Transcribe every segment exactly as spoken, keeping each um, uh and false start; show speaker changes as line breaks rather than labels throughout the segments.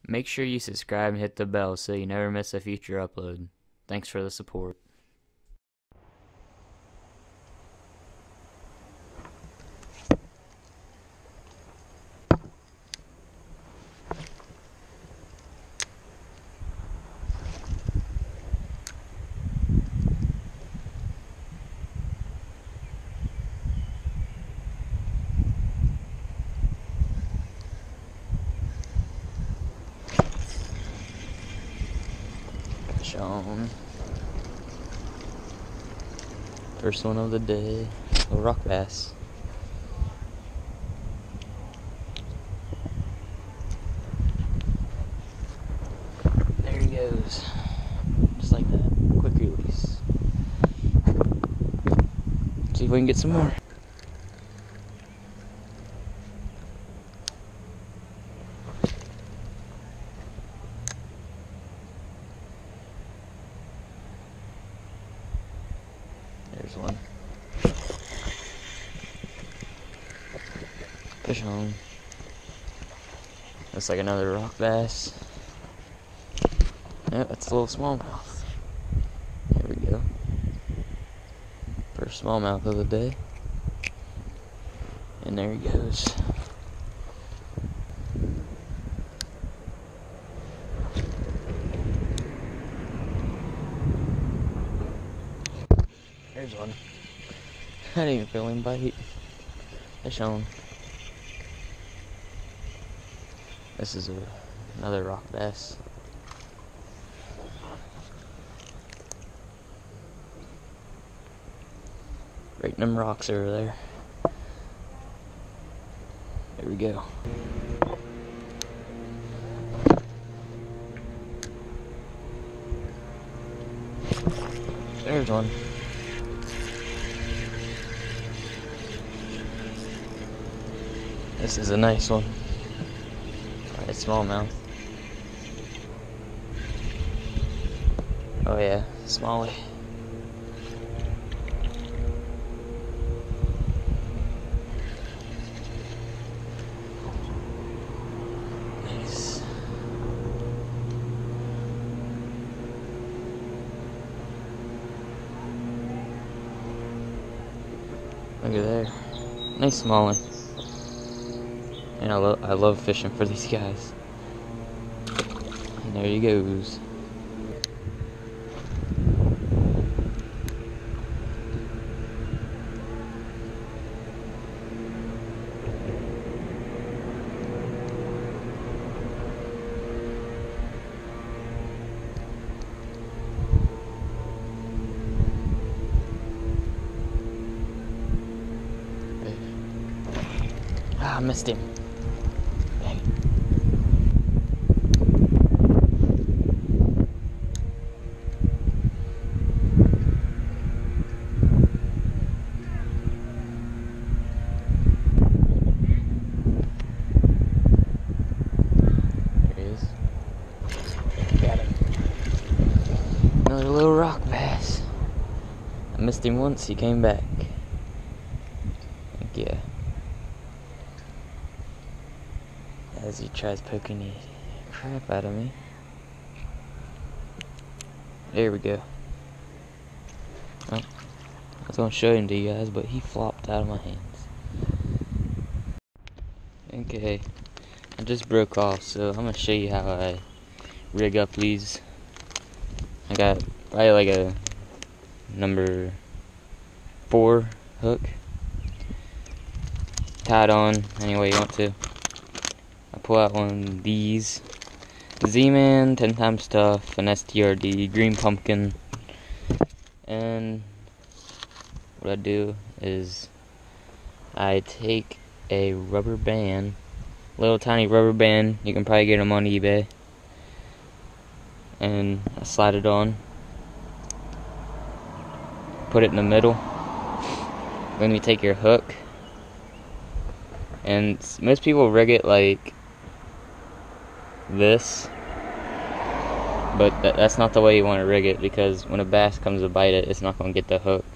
Make sure you subscribe and hit the bell so you never miss a future upload. Thanks for the support. Shown. First one of the day, a rock bass. There he goes. Just like that. Quick release. See if we can get some more. There's one. Fish on. Looks like another rock bass. Yep, that's a little smallmouth. There we go. First smallmouth of the day. And there he goes. There's one. I didn't even feel him bite. Fish on. This is a, another rock bass. Break them rocks over there. There we go. There's one. This is a nice one. Alright, smallmouth. Oh yeah, smallie. Nice. Look at there. Nice smallie. And I, lo I love fishing for these guys. And there he goes. Ah, I missed him. Dang it. There he is. Got him. Another little rock bass. I missed him once, he came back. Heck yeah. As he tries poking the crap out of me. There we go. Well, I was gonna show him to you guys, but he flopped out of my hands. Okay, I just broke off, so I'm gonna show you how I rig up these. I got probably like a number four hook tied on any way you want to. I pull out one of these, Z-Man, ten times Tough, an S T R D, Green Pumpkin, and what I do is I take a rubber band, little tiny rubber band, you can probably get them on eBay, and I slide it on, put it in the middle, then you take your hook, and most people rig it like this, but th that's not the way you want to rig it, because when a bass comes to bite it, it's not going to get the hook.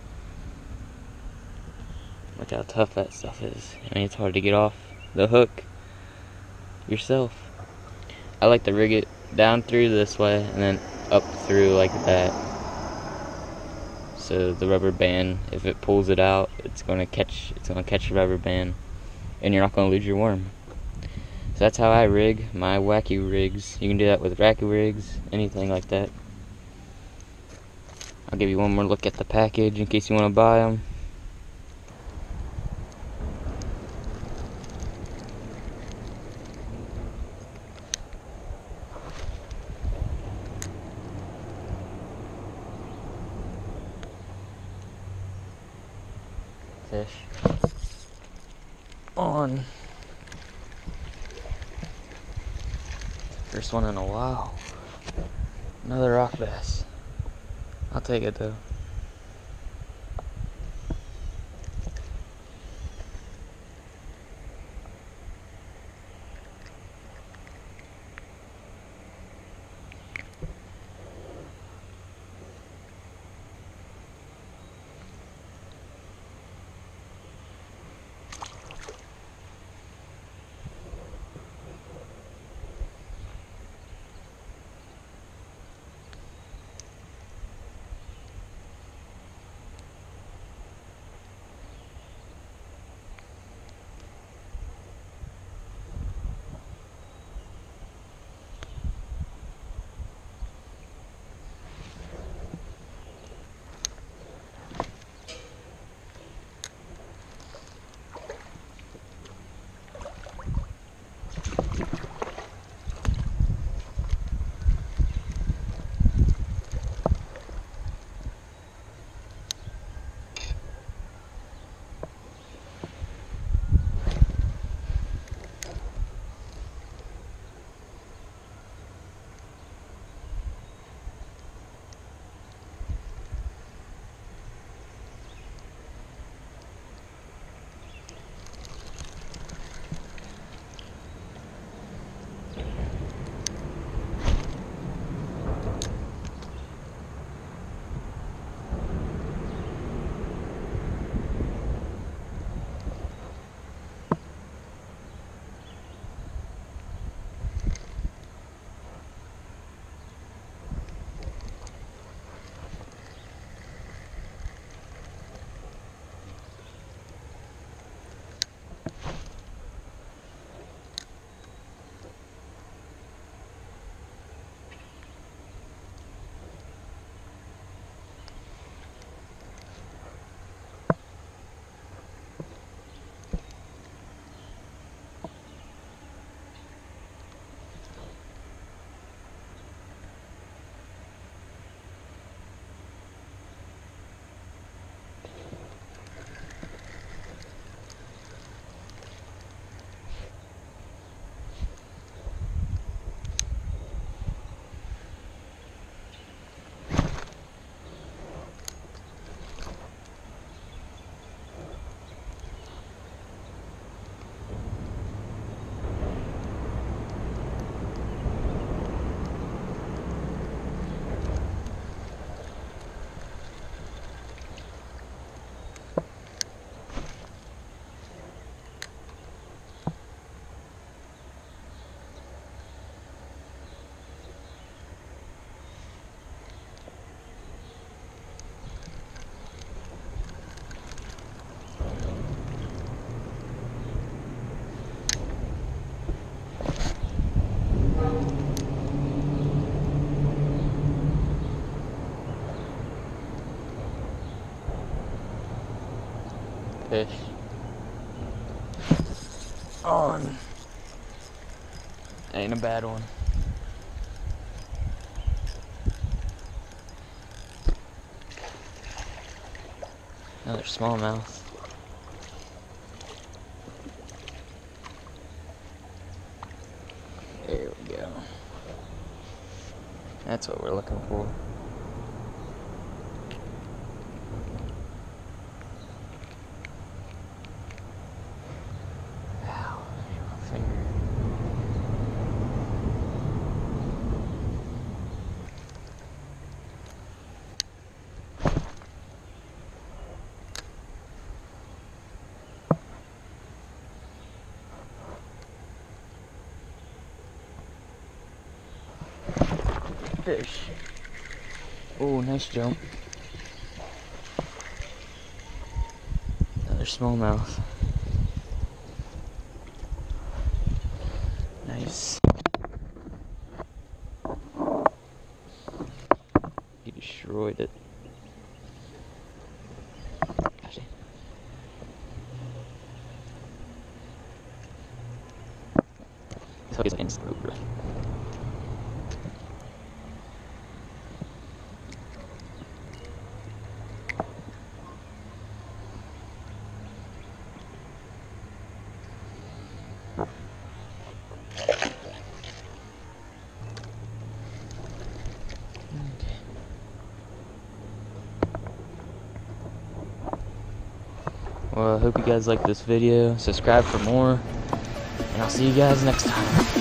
Look how tough that stuff is. I mean, it's hard to get off the hook yourself. I like to rig it down through this way and then up through like that. So the rubber band, if it pulls it out, it's gonna catch it's gonna catch the rubber band and you're not gonna lose your worm. So that's how I rig my wacky rigs. You can do that with wacky rigs, anything like that. I'll give you one more look at the package in case you want to buy them. Fish on. First one in a while. Another rock bass. I'll take it though. Fish on. Ain't a bad one. Another smallmouth. There we go. That's what we're looking for. fish. Oh, nice jump. Another smallmouth. Nice. He destroyed it. Gosh. So he's against the road. Well, I hope you guys like this video. Subscribe for more. And I'll see you guys next time.